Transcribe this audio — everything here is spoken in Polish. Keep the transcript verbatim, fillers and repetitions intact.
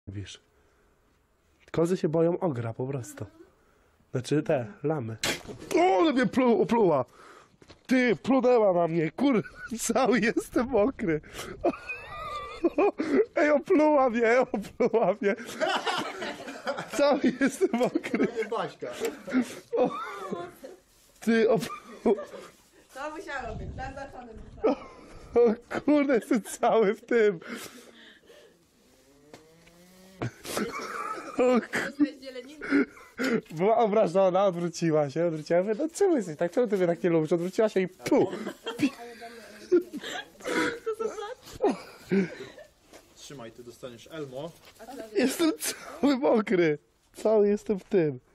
Wiesz. Kozy się boją ogra po prostu. Znaczy te, lamy. O, ale mnie plu, opluła. Ty, plunęła na mnie, kur... Cały jestem mokry. Ej, opluła mnie, opluła mnie. Cały jestem mokry. O, ty, opluła. To musiało być, zaznaczone. O kurde, jestem cały w tym. O była obrażona, odwróciła się, odwróciła się. No czemu jesteś tak? Czemu ty mnie tak nie lubisz? Odwróciła się i pu. Trzymaj, ty dostaniesz Elmo. Jestem cały mokry. Cały jestem w tym.